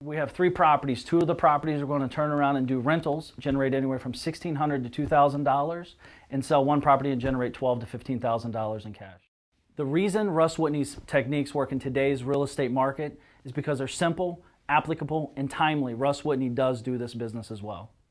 We have 3 properties. 2 of the properties are going to turn around and do rentals, generate anywhere from $1,600 to $2,000, and sell 1 property and generate $12,000 to $15,000 in cash. The reason Russ Whitney's techniques work in today's real estate market is because they're simple, applicable, and timely. Russ Whitney does do this business as well.